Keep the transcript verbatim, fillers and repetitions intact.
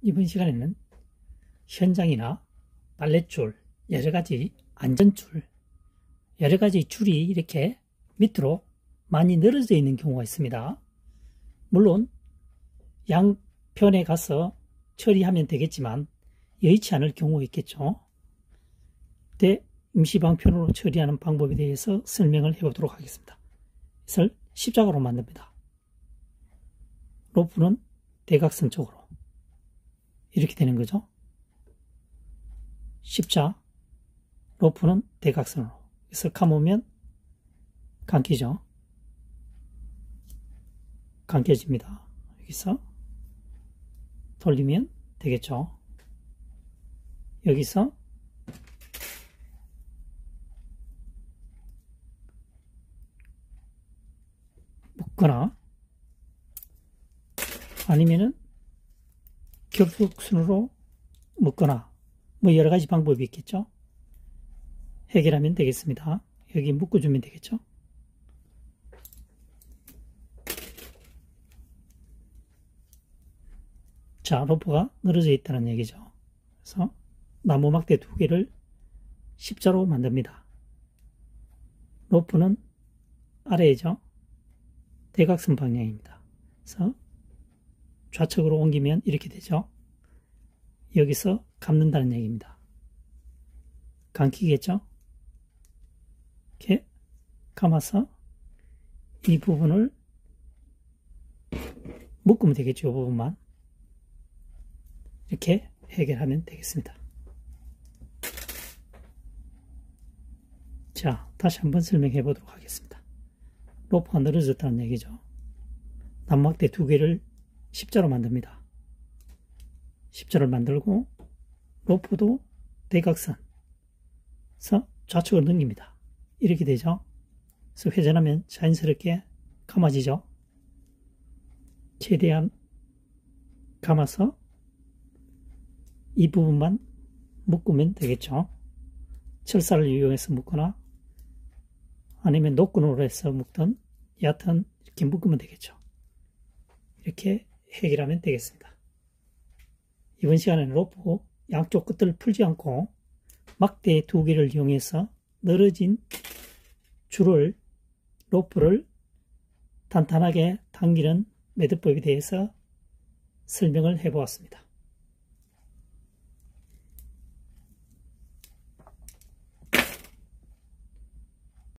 이번 시간에는 현장이나 발렛줄, 여러가지 안전줄, 여러가지 줄이 이렇게 밑으로 많이 늘어져 있는 경우가 있습니다. 물론 양편에 가서 처리하면 되겠지만 여의치 않을 경우가 있겠죠. 그때 임시방편으로 처리하는 방법에 대해서 설명을 해보도록 하겠습니다. 이것을 십자가로 만듭니다. 로프는 대각선 쪽으로 이렇게 되는 거죠. 십자, 로프는 대각선으로. 그래서 감으면 감기죠. 감겨집니다. 여기서 돌리면 되겠죠. 여기서 묶거나 아니면은 겹격선으로 묶거나 뭐 여러가지 방법이 있겠죠. 해결하면 되겠습니다. 여기 묶어주면 되겠죠. 자, 로프가 늘어져 있다는 얘기죠. 그래서 나무 막대 두 개를 십자로 만듭니다. 로프는 아래이죠. 대각선 방향입니다. 그래서 좌측으로 옮기면 이렇게 되죠. 여기서 감는다는 얘기입니다. 감기겠죠? 이렇게 감아서 이 부분을 묶으면 되겠죠. 이 부분만. 이렇게 해결하면 되겠습니다. 자, 다시 한번 설명해 보도록 하겠습니다. 로프가 늘어졌다는 얘기죠. 나무막대 두 개를 십자로 만듭니다. 십자를 만들고 로프도 대각선 그래서 좌측으로 넘깁니다. 이렇게 되죠. 그래서 회전하면 자연스럽게 감아지죠. 최대한 감아서 이 부분만 묶으면 되겠죠. 철사를 이용해서 묶거나 아니면 노끈으로 해서 묶든 여하튼 이렇게 묶으면 되겠죠. 이렇게 해결하면 되겠습니다. 이번 시간에는 로프 양쪽 끝을 풀지 않고 막대 두 개를 이용해서 늘어진 줄을, 로프를 단단하게 당기는 매듭법에 대해서 설명을 해보았습니다.